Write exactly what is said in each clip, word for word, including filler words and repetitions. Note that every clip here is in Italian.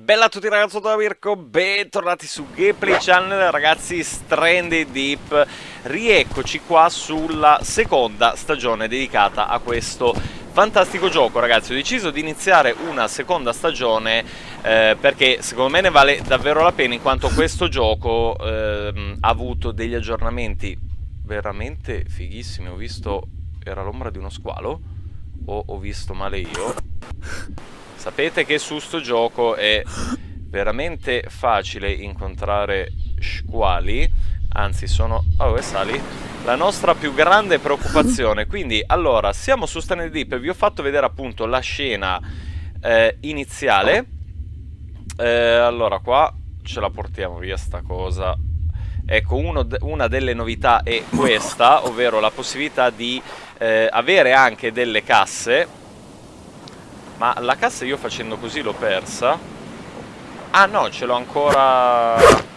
Bella a tutti ragazzi, sono Mirko, bentornati su Gameplay Channel. Ragazzi, Stranded Deep, rieccoci qua sulla seconda stagione dedicata a questo fantastico gioco. Ragazzi, ho deciso di iniziare una seconda stagione eh, perché secondo me ne vale davvero la pena, in quanto questo gioco eh, ha avuto degli aggiornamenti veramente fighissimi. Ho visto, era l'ombra di uno squalo o ho visto male io? Sapete che su sto gioco è veramente facile incontrare squali, anzi sono... Oh, e sali? La nostra più grande preoccupazione. Quindi, allora, siamo su Stranded Deep e vi ho fatto vedere appunto la scena eh, iniziale. Eh, allora, qua ce la portiamo via sta cosa. Ecco, uno, una delle novità è questa, ovvero la possibilità di eh, avere anche delle casse. Ma la cassa io facendo così l'ho persa. Ah no, ce l'ho ancora.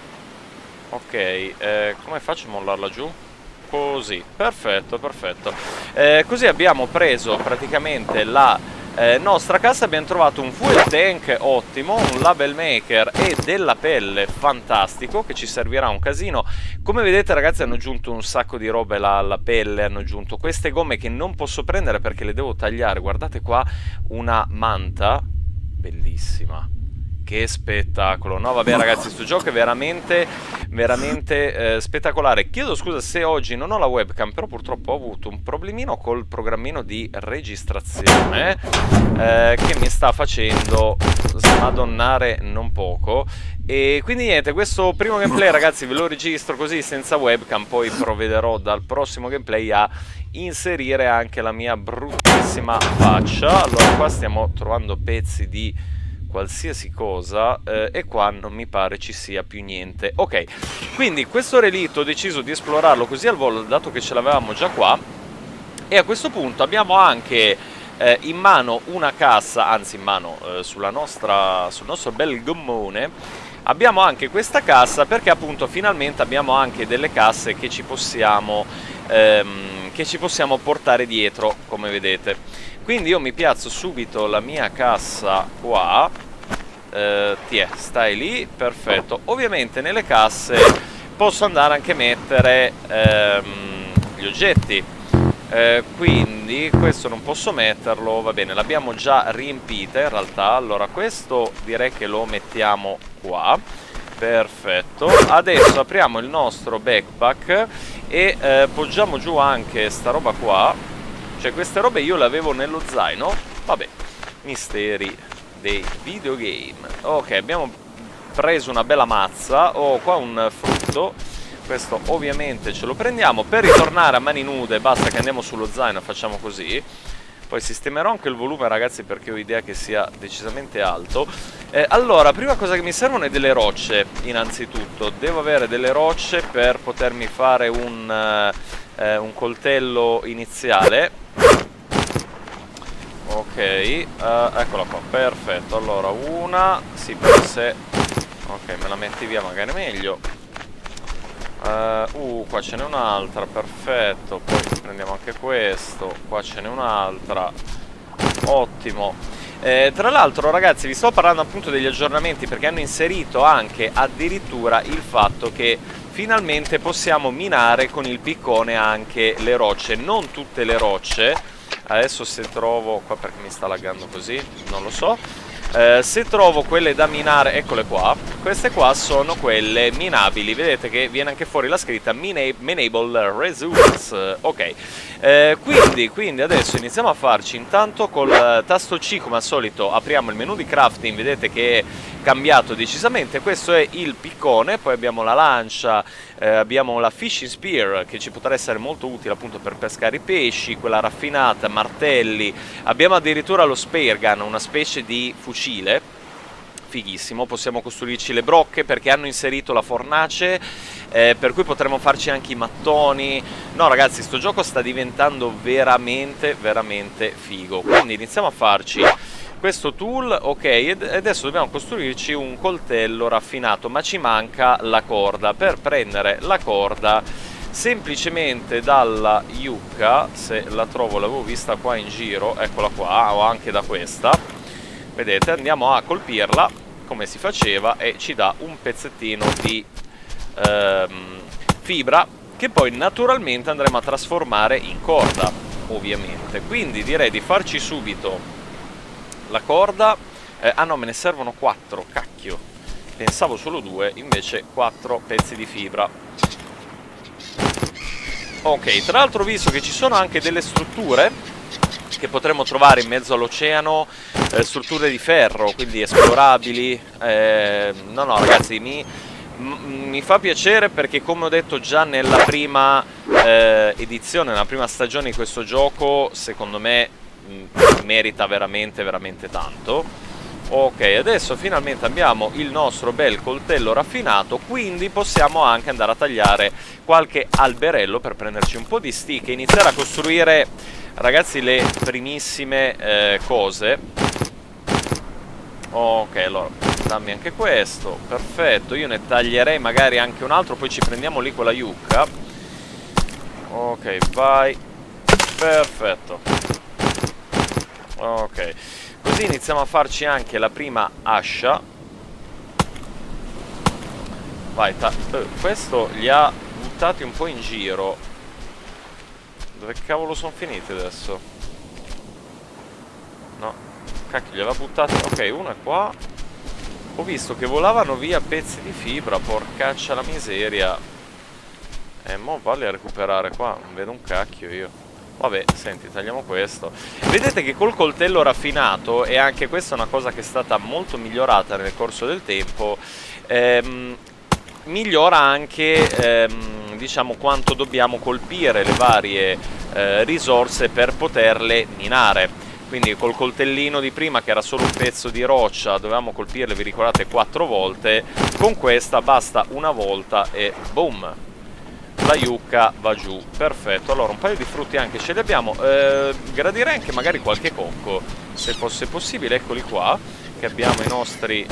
Ok, eh, come faccio a mollarla giù? Così, perfetto, perfetto. eh, Così abbiamo preso praticamente la eh, nostra cassa. Abbiamo trovato un fuel tank ottimo, un label maker e della pelle fantastico, che ci servirà un casino. Come vedete ragazzi, hanno aggiunto un sacco di robe alla pelle. Hanno aggiunto queste gomme che non posso prendere perché le devo tagliare. Guardate qua, una manta bellissima. Che spettacolo. No vabbè ragazzi, sto gioco è veramente veramente eh, spettacolare. Chiedo scusa se oggi non ho la webcam, però purtroppo ho avuto un problemino col programmino di registrazione eh, che mi sta facendo smadonnare non poco. E quindi niente, questo primo gameplay ragazzi ve lo registro così senza webcam. Poi provvederò dal prossimo gameplay a inserire anche la mia bruttissima faccia. Allora, qua stiamo trovando pezzi di qualsiasi cosa eh, e qua non mi pare ci sia più niente. Ok, quindi questo relitto ho deciso di esplorarlo così al volo, dato che ce l'avevamo già qua. E a questo punto abbiamo anche eh, in mano una cassa, anzi in mano eh, sulla nostra, sul nostro bel gommone abbiamo anche questa cassa, perché appunto finalmente abbiamo anche delle casse che ci possiamo ehm, che ci possiamo portare dietro, come vedete. Quindi io mi piazzo subito la mia cassa qua. eh, Tiè, stai lì, perfetto. Ovviamente nelle casse posso andare anche a mettere ehm, gli oggetti, eh, quindi questo non posso metterlo, va bene, l'abbiamo già riempita in realtà. Allora questo direi che lo mettiamo qua, perfetto. Adesso apriamo il nostro backpack e eh, poggiamo giù anche sta roba qua. Cioè queste robe io le avevo nello zaino. Vabbè, misteri dei videogame. Ok, abbiamo preso una bella mazza. Oh, qua un frutto. Questo ovviamente ce lo prendiamo. Per ritornare a mani nude basta che andiamo sullo zaino e facciamo così. Poi sistemerò anche il volume ragazzi, perché ho idea che sia decisamente alto. eh, Allora, prima cosa che mi servono è delle rocce. Innanzitutto devo avere delle rocce per potermi fare un, eh, un coltello iniziale. Ok, uh, eccola qua, perfetto. Allora, una, sì, per sé. Ok, me la metti via magari meglio. Uh, uh qua ce n'è un'altra, perfetto. Poi prendiamo anche questo. Qua ce n'è un'altra. Ottimo. eh, Tra l'altro ragazzi, vi sto parlando appunto degli aggiornamenti, perché hanno inserito anche addirittura il fatto che finalmente possiamo minare con il piccone anche le rocce. Non tutte le rocce. Adesso se trovo qua, perché mi sta laggando così, non lo so. eh, Se trovo quelle da minare, eccole qua. Queste qua sono quelle minabili. Vedete che viene anche fuori la scritta Minable Resource. Ok, eh, quindi, quindi adesso iniziamo a farci. Intanto col tasto C come al solito apriamo il menu di crafting. Vedete che è cambiato decisamente. Questo è il piccone. Poi abbiamo la lancia, eh, abbiamo la fishing spear, che ci potrà essere molto utile appunto per pescare i pesci. Quella raffinata, martelli. Abbiamo addirittura lo spear gun, una specie di fucile fighissimo. Possiamo costruirci le brocche perché hanno inserito la fornace, eh, per cui potremo farci anche i mattoni. No ragazzi, sto gioco sta diventando veramente veramente figo. Quindi iniziamo a farci questo tool. Ok, ed adesso dobbiamo costruirci un coltello raffinato, ma ci manca la corda. Per prendere la corda semplicemente dalla yucca, se la trovo, l'avevo vista qua in giro, eccola qua, o anche da questa, vedete, andiamo a colpirla come si faceva, e ci dà un pezzettino di ehm, fibra che poi naturalmente andremo a trasformare in corda, ovviamente. Quindi direi di farci subito la corda. eh, ah no, me ne servono quattro, cacchio, pensavo solo due, invece quattro pezzi di fibra. Ok, tra l'altro, visto che ci sono anche delle strutture che potremmo trovare in mezzo all'oceano, eh, strutture di ferro, quindi esplorabili, eh, no no ragazzi, mi, mi fa piacere, perché come ho detto già nella prima eh, edizione, nella prima stagione di questo gioco, secondo me mh, merita veramente veramente tanto. Ok, adesso finalmente abbiamo il nostro bel coltello raffinato, quindi possiamo anche andare a tagliare qualche alberello per prenderci un po' di stick e iniziare a costruire, ragazzi, le primissime eh, cose. Ok, allora dammi anche questo, perfetto. Io ne taglierei magari anche un altro, poi ci prendiamo lì quella yucca. Ok, vai, perfetto. Ok, così iniziamo a farci anche la prima ascia. Vai, eh, questo li ha buttati un po' in giro. Dove cavolo sono finiti adesso? No, cacchio, li aveva buttati. Ok, uno è qua. Ho visto che volavano via pezzi di fibra, porcaccia la miseria. E mo vale a recuperare qua, non vedo un cacchio io. Vabbè, senti, tagliamo questo. Vedete che col coltello raffinato, e anche questa è una cosa che è stata molto migliorata nel corso del tempo, ehm, migliora anche, ehm, diciamo, quanto dobbiamo colpire le varie eh, risorse per poterle minare. Quindi col coltellino di prima, che era solo un pezzo di roccia, dovevamo colpirle, vi ricordate, quattro volte. Con questa basta una volta e boom, la yucca va giù. Perfetto, allora un paio di frutti anche ce li abbiamo. eh, Gradirei anche magari qualche cocco, se fosse possibile. Eccoli qua, che abbiamo i nostri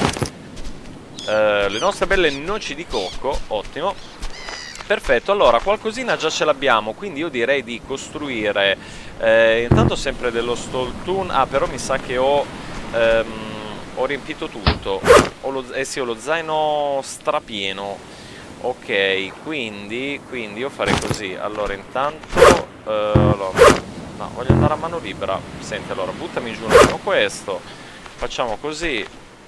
eh, le nostre belle noci di cocco. Ottimo, perfetto. Allora qualcosina già ce l'abbiamo, quindi io direi di costruire eh, intanto sempre dello stoltun. Ah, però mi sa che ho ehm, ho riempito tutto. Ho lo, eh sì, ho lo zaino strapieno. Ok, quindi, quindi io farei così. Allora intanto eh, allora, no, voglio andare a mano libera. Senti, allora buttami giù un attimo questo. Facciamo così.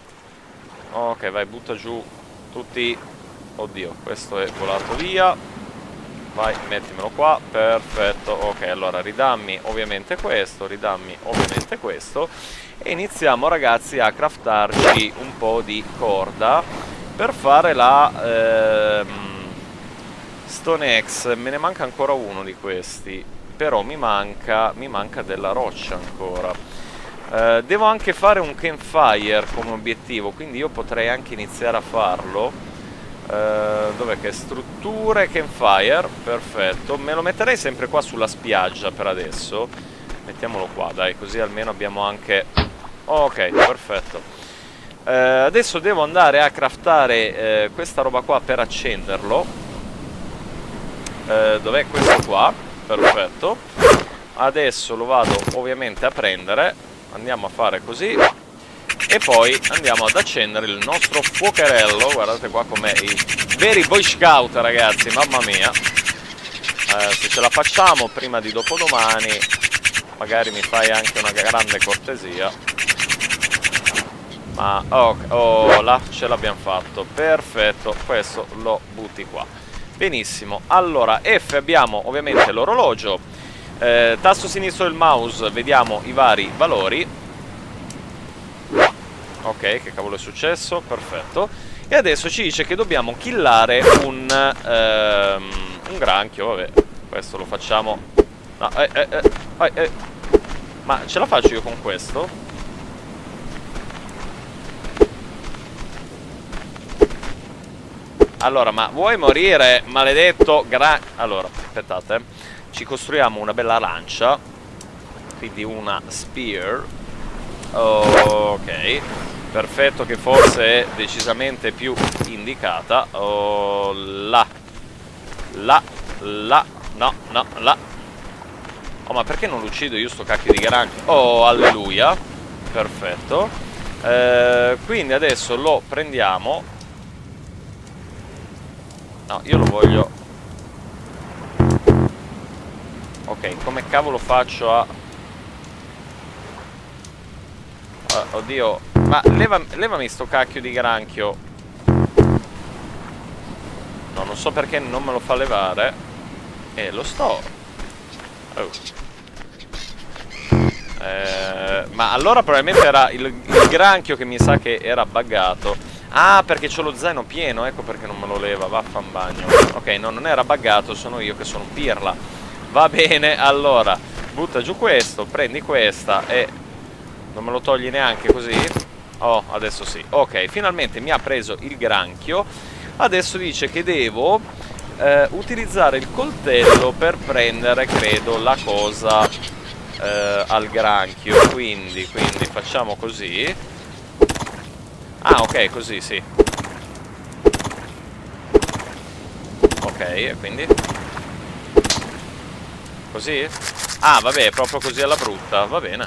Ok, vai, butta giù tutti. Oddio, questo è volato via. Vai, mettimelo qua. Perfetto. Ok, allora ridammi ovviamente questo, ridammi ovviamente questo. E iniziamo, ragazzi, a craftarci un po' di corda per fare la ehm, Stone Axe. Me ne manca ancora uno di questi, però mi manca, mi manca della roccia ancora. eh, Devo anche fare un campfire come obiettivo, quindi io potrei anche iniziare a farlo. eh, Dov'è che è? Strutture, campfire, perfetto. Me lo metterei sempre qua sulla spiaggia per adesso. Mettiamolo qua, dai, così almeno abbiamo anche... Ok, perfetto. Uh, adesso devo andare a craftare uh, questa roba qua per accenderlo. uh, Dov'è questo qua? Perfetto. Adesso lo vado ovviamente a prendere. Andiamo a fare così. E poi andiamo ad accendere il nostro fuocherello. Guardate qua com'è, i veri boy scout, ragazzi, mamma mia. uh, Se ce la facciamo prima di dopodomani, magari mi fai anche una grande cortesia. Ma oh, oh, là ce l'abbiamo fatto. Perfetto, questo lo butti qua. Benissimo. Allora F abbiamo ovviamente l'orologio. eh, Tasto sinistro del mouse vediamo i vari valori. Ok, che cavolo è successo? Perfetto. E adesso ci dice che dobbiamo killare un ehm, un granchio. Vabbè, questo lo facciamo. No, eh, eh, eh, eh. Ma ce la faccio io con questo? Allora, ma vuoi morire, maledetto gran... Allora, aspettate. Ci costruiamo una bella lancia. Quindi una spear. Ok. Perfetto, che forse è decisamente più indicata. Oh, là. Là. Là. No, no, là. Oh, ma perché non lo uccido io sto cacchio di granchio? Oh, alleluia. Perfetto. eh, quindi adesso lo prendiamo. No, io lo voglio. Ok, come cavolo faccio a... Uh, oddio. Ma leva, levami sto cacchio di granchio. No, non so perché non me lo fa levare. E lo sto. Oh. Eh, ma allora probabilmente era il, il granchio che mi sa che era buggato. Ah, perché c'ho lo zaino pieno, ecco perché non me lo leva, vaffan bagno. Ok, no, non era buggato, sono io che sono pirla. Va bene, allora, butta giù questo, prendi questa e non me lo togli neanche così? Oh, adesso sì. Ok, finalmente mi ha preso il granchio. Adesso dice che devo eh, utilizzare il coltello per prendere, credo, la cosa eh, al granchio. Quindi, quindi facciamo così. Ah, ok, così, sì. Ok, e quindi? Così? Ah, vabbè, proprio così alla brutta, va bene.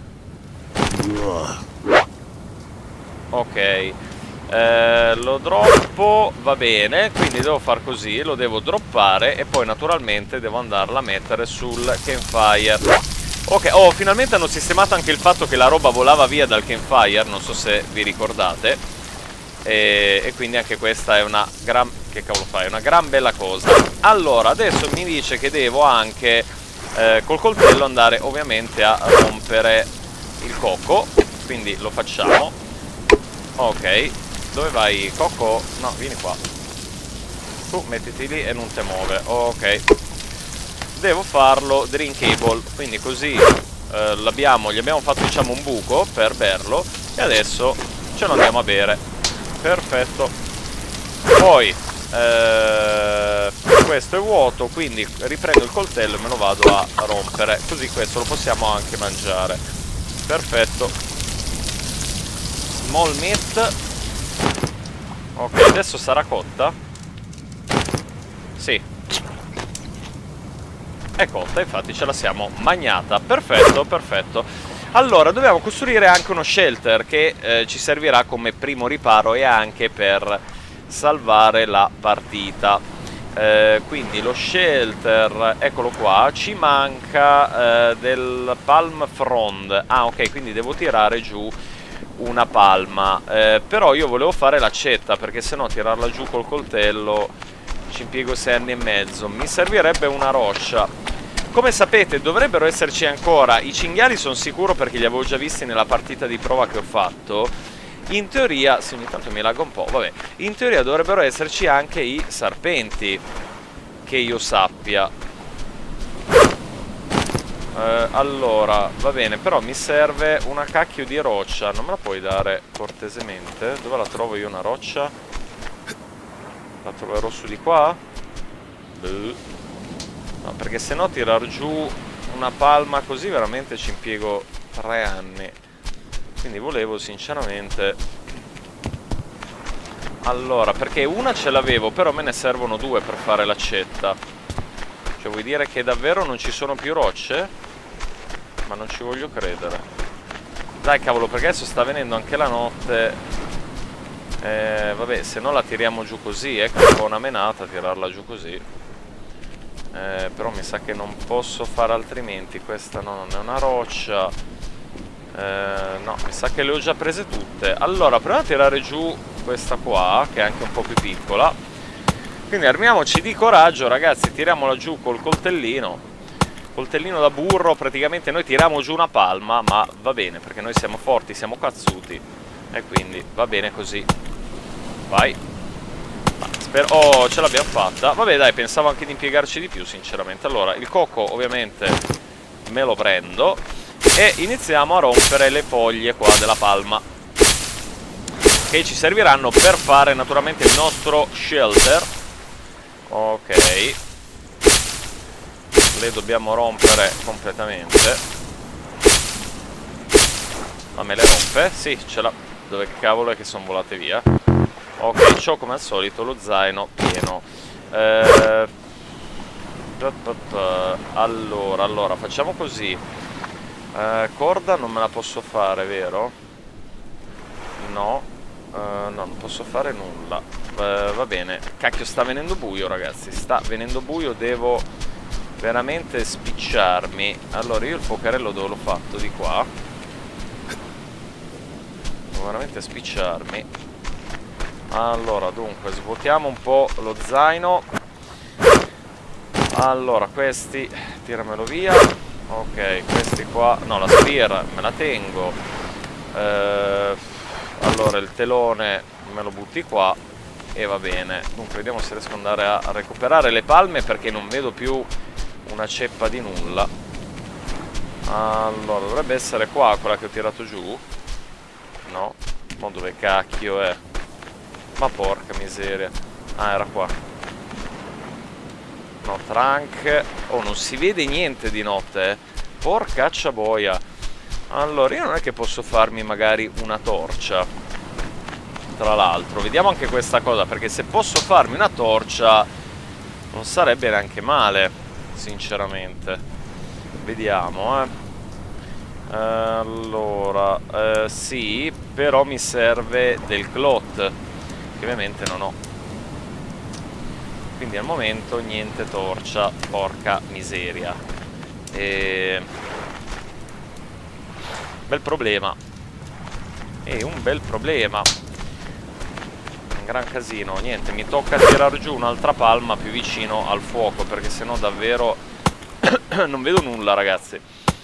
Ok, eh, lo droppo, va bene, quindi devo far così, lo devo droppare e poi naturalmente devo andarla a mettere sul campfire. Ok, oh, finalmente hanno sistemato anche il fatto che la roba volava via dal campfire, non so se vi ricordate. E, e quindi anche questa è una gran... che cavolo fai? Una gran bella cosa. Allora, adesso mi dice che devo anche eh, col coltello andare ovviamente a rompere il cocco. Quindi lo facciamo. Ok, dove vai, cocco? No, vieni qua. Tu mettiti lì e non te muove. Ok. Devo farlo drinkable, quindi così eh, l'abbiamo, gli abbiamo fatto diciamo un buco per berlo e adesso ce lo andiamo a bere. Perfetto. Poi eh, questo è vuoto, quindi riprendo il coltello e me lo vado a rompere, così questo lo possiamo anche mangiare. Perfetto. Small meat. Ok, adesso sarà cotta? Sì, è cotta, infatti ce la siamo magnata. Perfetto, perfetto. Allora, dobbiamo costruire anche uno shelter che eh, ci servirà come primo riparo e anche per salvare la partita. Eh, quindi lo shelter, eccolo qua, ci manca eh, del palm frond. Ah, ok, quindi devo tirare giù una palma. Eh, però io volevo fare l'accetta, perché sennò tirarla giù col coltello ci impiego sei anni e mezzo. Mi servirebbe una roccia. Come sapete dovrebbero esserci ancora i cinghiali, sono sicuro perché li avevo già visti nella partita di prova che ho fatto. In teoria, sì, ogni tanto mi lagga un po', vabbè. In teoria dovrebbero esserci anche i serpenti, che io sappia. eh, Allora, va bene, però mi serve una cacchio di roccia. Non me la puoi dare cortesemente? Dove la trovo io una roccia? La troverò su di qua? Beh. No, perché se no tirar giù una palma così veramente ci impiego tre anni. Quindi volevo sinceramente... Allora, perché una ce l'avevo, però me ne servono due per fare l'accetta. Cioè vuoi dire che davvero non ci sono più rocce? Ma non ci voglio credere. Dai cavolo, perché adesso sta venendo anche la notte. eh, Vabbè, se no la tiriamo giù così. Ecco, è un po' una menata tirarla giù così. Eh, però mi sa che non posso fare altrimenti. Questa no, non è una roccia. eh, No, mi sa che le ho già prese tutte. Allora, proviamo a tirare giù questa qua, che è anche un po' più piccola. Quindi armiamoci di coraggio, ragazzi. Tiriamola giù col coltellino. Coltellino da burro. Praticamente noi tiriamo giù una palma, ma va bene, perché noi siamo forti, siamo cazzuti. E quindi va bene così. Vai. Oh, ce l'abbiamo fatta. Vabbè dai, pensavo anche di impiegarci di più sinceramente. Allora, il cocco ovviamente me lo prendo e iniziamo a rompere le foglie qua della palma, che ci serviranno per fare naturalmente il nostro shelter. Ok, le dobbiamo rompere completamente. Ma me le rompe? Sì, ce l'ha. Dove cavolo è che sono volate via? Ok, c'ho come al solito lo zaino pieno. eh, Allora, allora, facciamo così. eh, Corda non me la posso fare, vero? No, uh, no, non posso fare nulla. Uh, va bene. Cacchio, sta venendo buio, ragazzi. Sta venendo buio, devo veramente spicciarmi. Allora, io il fuocherello dove l'ho fatto? Di qua. Devo veramente spicciarmi. Allora, dunque, svuotiamo un po' lo zaino. Allora, questi, tiramelo via. Ok, questi qua. No, la spear me la tengo. Eh, allora, il telone me lo butti qua. E va bene. Dunque, vediamo se riesco ad andare a, a recuperare le palme, perché non vedo più una ceppa di nulla. Allora, dovrebbe essere qua quella che ho tirato giù. No? Ma dove cacchio è? Ma porca miseria. Ah, era qua. No, trunk. Oh, non si vede niente di notte, eh. Porcaccia boia. Allora, io non è che posso farmi magari una torcia. Tra l'altro, vediamo anche questa cosa, perché se posso farmi una torcia non sarebbe neanche male, sinceramente. Vediamo, eh. Allora, eh, sì, però mi serve del cloth, che ovviamente non ho. Quindi al momento niente torcia, porca miseria. E... bel problema. E un bel problema. Un gran casino. Niente, mi tocca tirar giù un'altra palma più vicino al fuoco, perché sennò davvero non vedo nulla, ragazzi.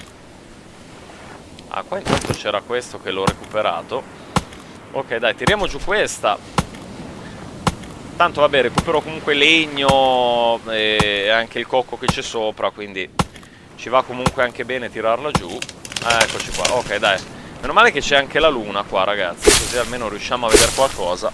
Ah, qua intanto c'era questo che l'ho recuperato. Ok, dai, tiriamo giù questa. Tanto vabbè, recupero comunque legno e anche il cocco che c'è sopra, quindi ci va comunque anche bene tirarla giù. Ah, eccoci qua. Ok, dai. Meno male che c'è anche la luna qua, ragazzi, così almeno riusciamo a vedere qualcosa.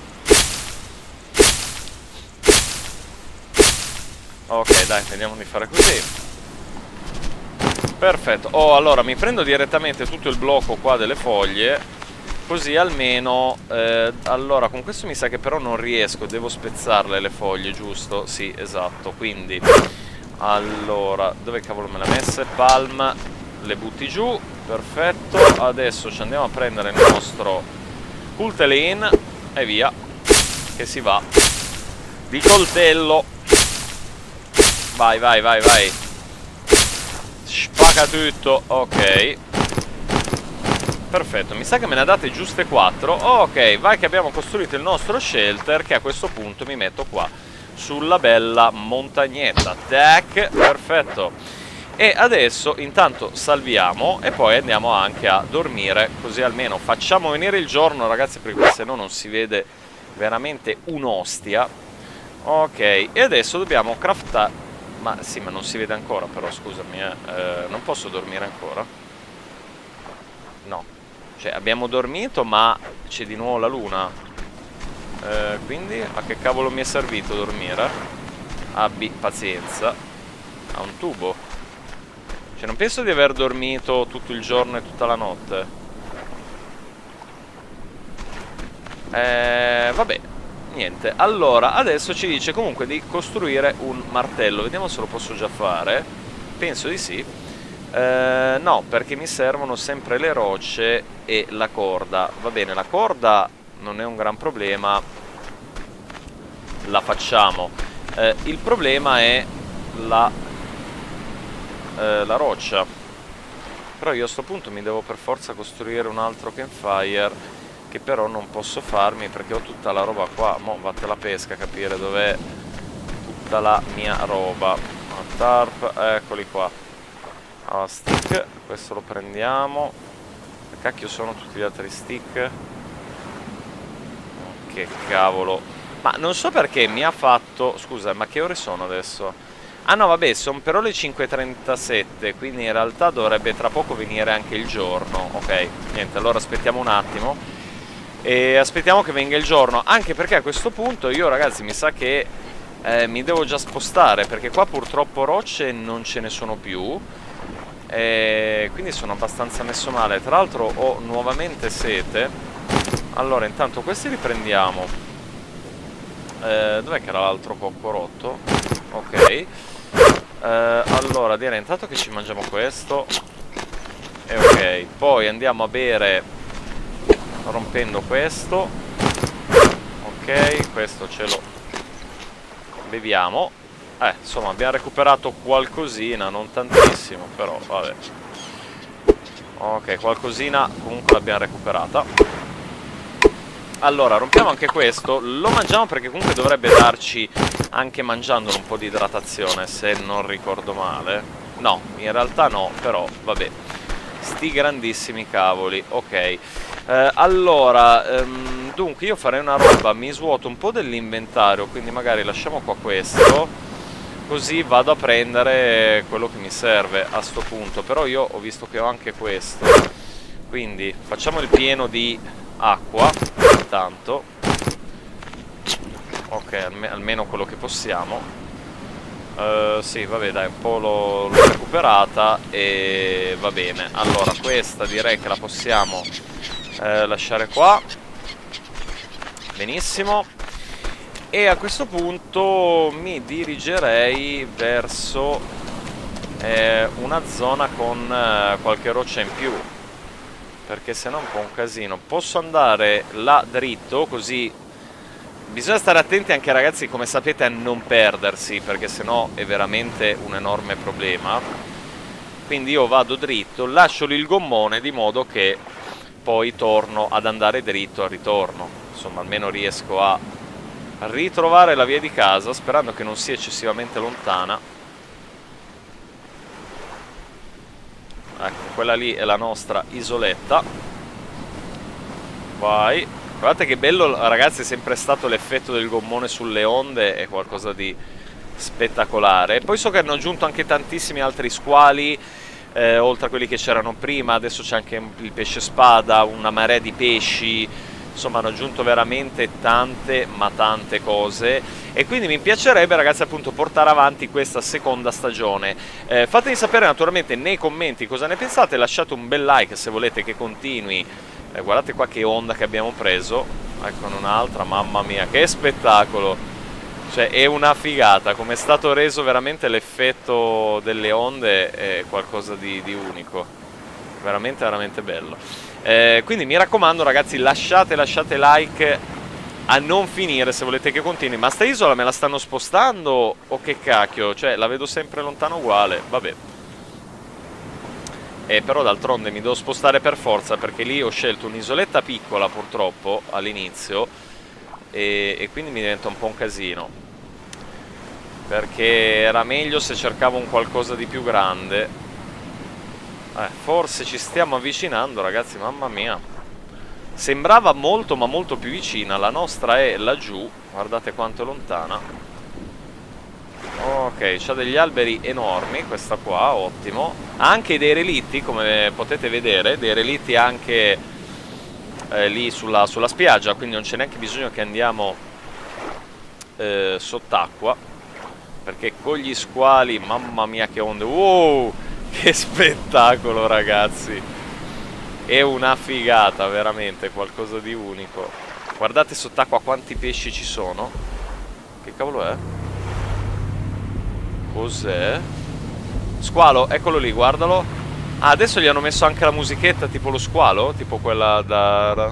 Ok, dai, vediamo di fare così. Perfetto. Oh, allora mi prendo direttamente tutto il blocco qua delle foglie, così almeno eh, allora con questo mi sa che però non riesco, devo spezzarle le foglie, giusto? Sì, esatto. Quindi allora, dove cavolo me le ha messe? Palm, le butti giù. Perfetto. Adesso ci andiamo a prendere il nostro cultelin e via che si va di coltello. Vai, vai, vai, vai. Spacca tutto. Ok. Perfetto, mi sa che me ne ha date giuste quattro. Ok, vai che abbiamo costruito il nostro shelter, che a questo punto mi metto qua sulla bella montagnetta. Tac, perfetto. E adesso intanto salviamo e poi andiamo anche a dormire, così almeno facciamo venire il giorno, ragazzi, perché se no non si vede veramente un'ostia. Ok, e adesso dobbiamo craftare. Ma sì, ma non si vede ancora, però scusami, eh. Eh, non posso dormire ancora? No. Cioè, abbiamo dormito, ma c'è di nuovo la luna. Eh, quindi, a che cavolo mi è servito dormire? Abbi pazienza. Ha un tubo. Cioè, non penso di aver dormito tutto il giorno e tutta la notte. Eh, vabbè. Niente, allora adesso ci dice comunque di costruire un martello. Vediamo se lo posso già fare. Penso di sì. eh, No, perché mi servono sempre le rocce e la corda. Va bene, la corda non è un gran problema, la facciamo. eh, Il problema è la, eh, la roccia. Però io a sto punto mi devo per forza costruire un altro campfire, che però non posso farmi perché ho tutta la roba qua. Mo' vatte la pesca a capire dov'è tutta la mia roba. Tarp, eccoli qua. Allora, stick, questo lo prendiamo. Che cacchio sono tutti gli altri stick? Che cavolo. Ma non so perché mi ha fatto... Scusa, ma che ore sono adesso? Ah no, vabbè, sono però le cinque e trentasette, quindi in realtà dovrebbe tra poco venire anche il giorno. Ok, niente, allora aspettiamo un attimo e aspettiamo che venga il giorno, anche perché a questo punto io, ragazzi, mi sa che eh, mi devo già spostare, perché qua purtroppo rocce non ce ne sono più, e quindi sono abbastanza messo male. Tra l'altro ho nuovamente sete. Allora intanto questi li prendiamo. eh, Dov'è che era l'altro cocco rotto? Ok. eh, Allora direi intanto che ci mangiamo questo. E ok, poi andiamo a bere rompendo questo. Ok, questo ce lo beviamo. Eh, insomma, abbiamo recuperato qualcosina, non tantissimo, però vabbè. Ok, qualcosina comunque l'abbiamo recuperata. Allora, rompiamo anche questo. Lo mangiamo perché comunque dovrebbe darci, anche mangiandolo, un po' di idratazione, se non ricordo male. No, in realtà no, però vabbè. Sti grandissimi cavoli. Ok. Eh, allora, ehm, dunque io farei una roba. Mi svuoto un po' dell'inventario, quindi magari lasciamo qua questo. Così vado a prendere quello che mi serve a sto punto. Però io ho visto che ho anche questo. Quindi facciamo il pieno di acqua. Intanto. Ok, alme almeno quello che possiamo. Uh, sì, vabbè, dai, un po' l'ho recuperata e va bene. Allora, questa direi che la possiamo eh, lasciare qua. Benissimo. E a questo punto mi dirigerei verso eh, una zona con eh, qualche roccia in più, perché sennò è un po' un casino. Posso andare là dritto, così bisogna stare attenti anche, ragazzi, come sapete, a non perdersi, perché sennò è veramente un enorme problema. Quindi io vado dritto, lascio lì il gommone di modo che poi torno ad andare dritto al ritorno. Insomma, almeno riesco a ritrovare la via di casa, sperando che non sia eccessivamente lontana. Ecco, quella lì è la nostra isoletta. Vai. Guardate che bello, ragazzi, è sempre stato l'effetto del gommone sulle onde, è qualcosa di spettacolare. Poi so che hanno aggiunto anche tantissimi altri squali, eh, oltre a quelli che c'erano prima. Adesso c'è anche il pesce spada, una marea di pesci. Insomma, hanno aggiunto veramente tante, ma tante cose. E quindi mi piacerebbe, ragazzi, appunto, portare avanti questa seconda stagione. Eh, fatemi sapere naturalmente nei commenti cosa ne pensate. Lasciate un bel like se volete che continui. Eh, guardate qua che onda che abbiamo preso. Ecco un'altra, mamma mia, che spettacolo. Cioè, è una figata. Come è stato reso veramente l'effetto delle onde, è qualcosa di, di unico. Veramente, veramente bello. Eh, quindi mi raccomando, ragazzi, lasciate, lasciate like a non finire se volete che continui. Ma sta isola me la stanno spostando o che cacchio? Cioè, la vedo sempre lontano uguale. Vabbè. Eh, però d'altronde mi devo spostare per forza, perché lì ho scelto un'isoletta piccola purtroppo all'inizio e, e quindi mi diventa un po' un casino, perché era meglio se cercavo un qualcosa di più grande. Eh, forse ci stiamo avvicinando, ragazzi, mamma mia. Sembrava molto ma molto più vicina. La nostra è laggiù. Guardate quanto è lontana. Ok, c'ha degli alberi enormi questa qua, ottimo. Ha anche dei relitti, come potete vedere. Dei relitti anche eh, lì sulla, sulla spiaggia, quindi non c'è neanche bisogno che andiamo eh, sott'acqua, perché con gli squali, mamma mia che onde. Wow! Che spettacolo, ragazzi. È una figata, veramente, qualcosa di unico. Guardate sott'acqua quanti pesci ci sono. Che cavolo è? Cos'è? Squalo, eccolo lì, guardalo. Ah, adesso gli hanno messo anche la musichetta tipo lo squalo, tipo quella da...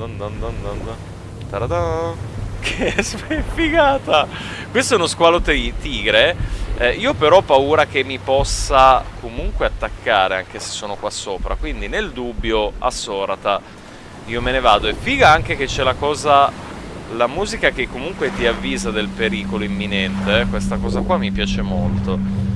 Che figata. Questo è uno squalo tigre. Eh, io però ho paura che mi possa comunque attaccare, anche se sono qua sopra. Quindi nel dubbio, a Sorata, io me ne vado. E figa anche che c'è la cosa, la musica che comunque ti avvisa del pericolo imminente. eh. Questa cosa qua mi piace molto.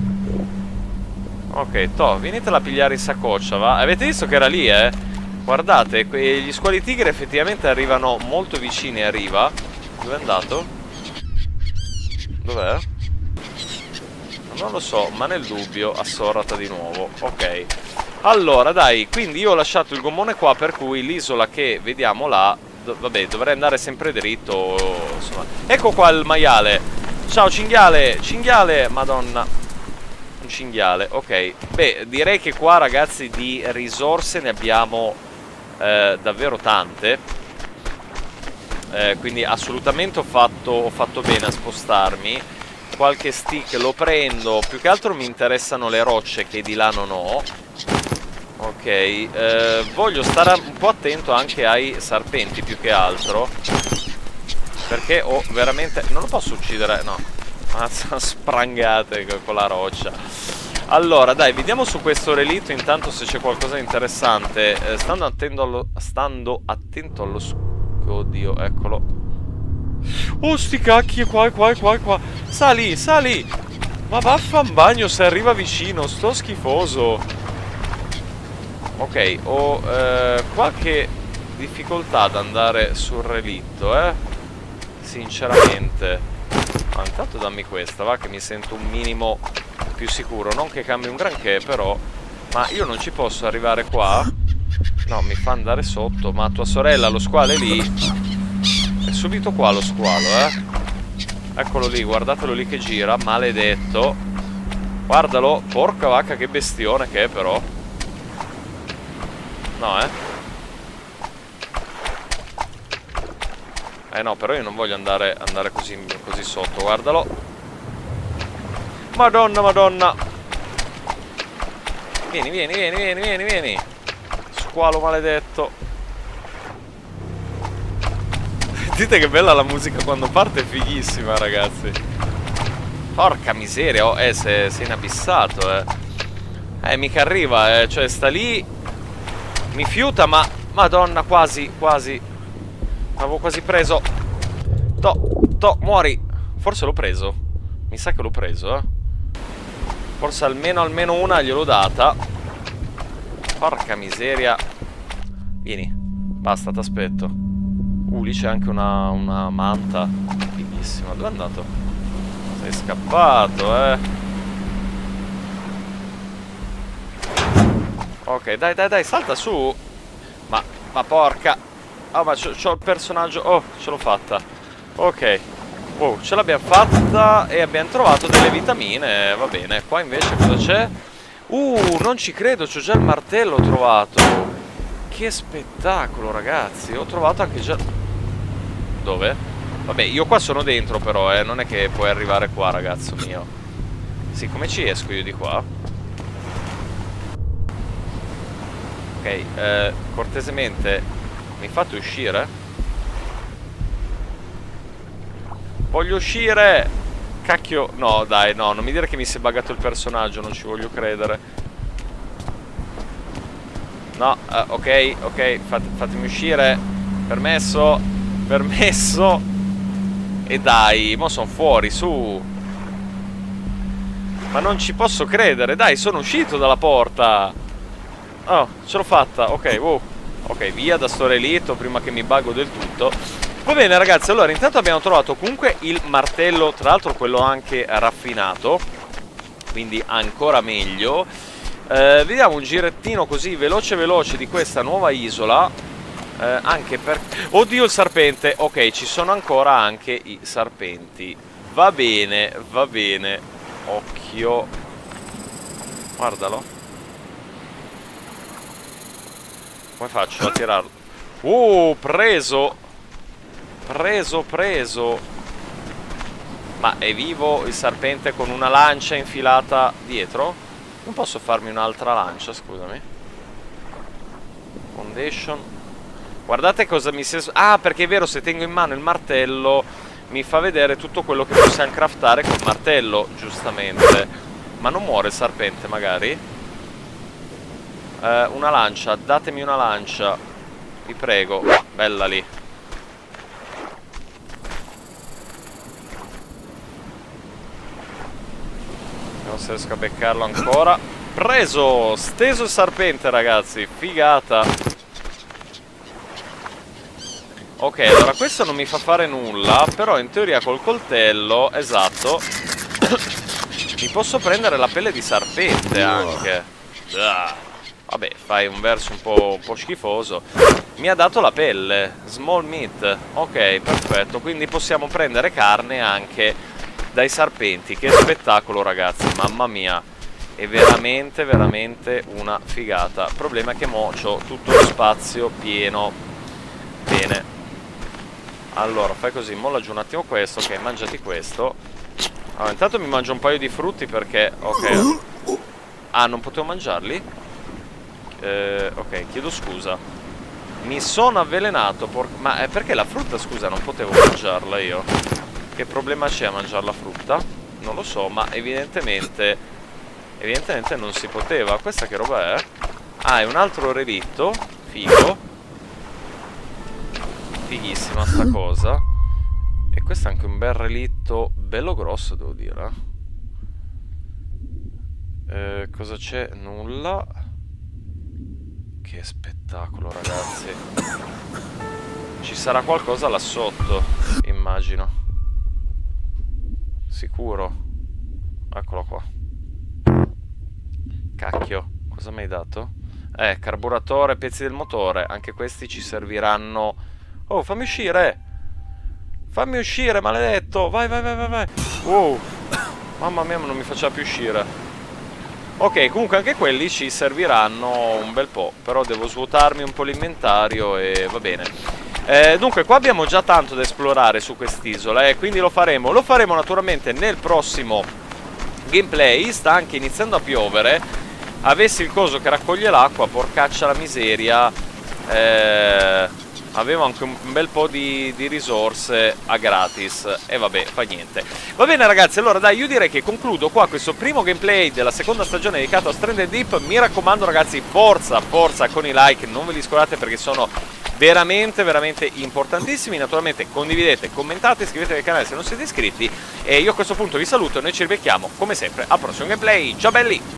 Ok, to, venitela a pigliare in saccoccia, va? Avete visto che era lì, eh? Guardate, gli squali tigre effettivamente arrivano molto vicini a riva. Dove è andato? Dov'è? Non lo so, ma nel dubbio assorrata di nuovo. Ok. Allora, dai, quindi io ho lasciato il gommone qua, per cui l'isola che vediamo là, do vabbè, dovrei andare sempre dritto, insomma. Ecco qua il maiale. Ciao, cinghiale, cinghiale, madonna. Un cinghiale, ok. Beh, direi che qua, ragazzi, di risorse ne abbiamo eh, davvero tante. Eh, quindi assolutamente ho fatto, ho fatto bene a spostarmi. Qualche stick lo prendo. Più che altro mi interessano le rocce che di là non ho. Ok, eh, voglio stare un po' attento anche ai serpenti più che altro, perché ho veramente... non lo posso uccidere, no. Mazza, sprangate con la roccia. Allora, dai, vediamo su questo relitto intanto se c'è qualcosa di interessante. eh, Stando attento allo... Stando attento allo... Oddio, eccolo. Oh, sti cacchi, è qua, è qua, è qua, è qua. Sali, sali. Ma vaffan bagno se arriva vicino, sto schifoso. Ok, ho eh, qualche difficoltà ad andare sul relitto, eh. Sinceramente. Ma intanto dammi questa, va, che mi sento un minimo più sicuro. Non che cambi un granché, però. Ma io non ci posso arrivare qua. No, mi fa andare sotto. Ma tua sorella, lo squalo è lì. È subito qua lo squalo, eh. Eccolo lì, guardatelo lì che gira. Maledetto. Guardalo, porca vacca, che bestione che è però. No, eh. Eh no, però io non voglio andare, andare così, così sotto, guardalo. Madonna, madonna. Vieni, vieni, vieni, vieni, vieni, vieni. Squalo maledetto. Dite che bella la musica quando parte, è fighissima, ragazzi. Porca miseria, oh, eh, sei, sei inabissato, eh. Eh, mica arriva, eh, cioè sta lì. Mi fiuta, ma... Madonna, quasi, quasi. L'avevo quasi preso. To, to, muori. Forse l'ho preso. Mi sa che l'ho preso, eh. Forse almeno, almeno una gliel'ho data. Porca miseria. Vieni. Basta, t'aspetto. Uh, lì c'è anche una, una manta. Fighissima. Dove è andato? Sei scappato, eh. Ok, dai, dai, dai, salta su. Ma, ma porca. Ah, oh, ma c'ho il personaggio. Oh, ce l'ho fatta. Ok. Wow, ce l'abbiamo fatta e abbiamo trovato delle vitamine. Va bene, qua invece cosa c'è? Uh, non ci credo, c'ho già il martello trovato. Che spettacolo, ragazzi. Ho trovato anche già... Dove? Vabbè, io qua sono dentro però, eh. Non è che puoi arrivare qua, ragazzo mio. Sì, come ci esco io di qua? Ok, eh, cortesemente mi fate uscire? Voglio uscire! Cacchio, no dai, no, non mi dire che mi si è buggato il personaggio, non ci voglio credere. No, uh, ok, ok, fat fatemi uscire. Permesso, permesso. E dai, mo sono fuori, su. Ma non ci posso credere, dai, sono uscito dalla porta. Oh, ce l'ho fatta, ok, wow. Ok, via da sto relitto prima che mi buggo del tutto. Va bene ragazzi, allora intanto abbiamo trovato comunque il martello, tra l'altro quello anche raffinato, quindi ancora meglio. eh, Vediamo un girettino così veloce veloce di questa nuova isola, eh, anche per... Oddio il serpente, ok, ci sono ancora anche i serpenti. Va bene, va bene. Occhio. Guardalo. Come faccio a tirarlo? Uh, preso. Preso, preso. Ma è vivo il serpente con una lancia infilata dietro? Non posso farmi un'altra lancia, scusami. Foundation. Guardate cosa mi si è... Ah, perché è vero, se tengo in mano il martello mi fa vedere tutto quello che possiamo craftare col martello, giustamente. Ma non muore il serpente, magari? Uh, una lancia, datemi una lancia, vi prego. Bella lì. Non se riesco a beccarlo ancora. Preso! Steso il serpente, ragazzi. Figata. Ok, allora questo non mi fa fare nulla, però in teoria col coltello, esatto, mi posso prendere la pelle di serpente anche. Ah. Vabbè, fai un verso un po', un po' schifoso. Mi ha dato la pelle, small meat. Ok, perfetto, quindi possiamo prendere carne anche dai serpenti. Che spettacolo, ragazzi, mamma mia. È veramente, veramente una figata. Il problema è che mo c'ho tutto lo spazio pieno. Bene. Allora, fai così, molla giù un attimo questo. Ok, mangiati questo. Allora, intanto mi mangio un paio di frutti perché... Ok. Ah, non potevo mangiarli? eh, ok, chiedo scusa. Mi sono avvelenato, por... ma è perché la frutta, scusa, non potevo mangiarla io? Che problema c'è a mangiare la frutta? Non lo so, ma evidentemente Evidentemente non si poteva. Questa che roba è? Ah, è un altro relitto. Figo. Fighissima sta cosa. E questo è anche un bel relitto, bello grosso, devo dire. Eh, cosa c'è? Nulla. Che spettacolo, ragazzi. Ci sarà qualcosa là sotto, immagino. Sicuro. Eccolo qua. Cacchio, cosa mi hai dato? Eh, carburatore, pezzi del motore. Anche questi ci serviranno. Oh, fammi uscire. Fammi uscire, maledetto. Vai, vai, vai, vai, vai. Wow. Mamma mia, non mi faceva più uscire. Ok, comunque anche quelli ci serviranno un bel po'. Però devo svuotarmi un po' l'inventario e va bene. Eh, dunque, qua abbiamo già tanto da esplorare su quest'isola, eh, quindi lo faremo. Lo faremo naturalmente nel prossimo gameplay. Sta anche iniziando a piovere. Avessi il coso che raccoglie l'acqua, porcaccia la miseria, eh, avevo anche un bel po' di, di risorse a gratis. E vabbè, fa niente. Va bene ragazzi, allora dai, io direi che concludo qua questo primo gameplay della seconda stagione dedicato a Stranded Deep. Mi raccomando ragazzi, forza, forza con i like, non ve li scordate perché sono veramente, veramente importantissimi. Naturalmente condividete, commentate, iscrivetevi al canale se non siete iscritti. E io a questo punto vi saluto e noi ci ribecchiamo come sempre al prossimo gameplay. Ciao belli!